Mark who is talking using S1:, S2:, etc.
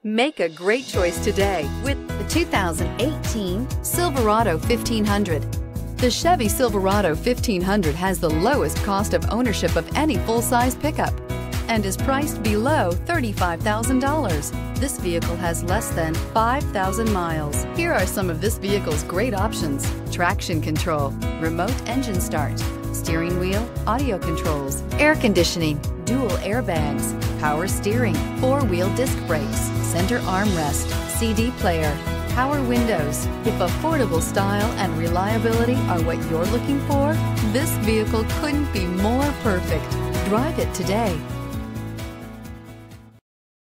S1: Make a great choice today with the 2018 Silverado 1500. The Chevy Silverado 1500 has the lowest cost of ownership of any full-size pickup and is priced below $35,000. This vehicle has less than 5,000 miles. Here are some of this vehicle's great options: traction control, remote engine start, steering wheel audio controls, air conditioning, dual airbags, power steering, four-wheel disc brakes, center armrest, CD player, power windows. If affordable style and reliability are what you're looking for, this vehicle couldn't be more perfect. Drive it today.